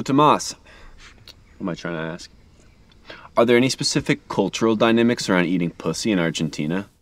Tomas, what am I trying to ask? Are there any specific cultural dynamics around eating pussy in Argentina?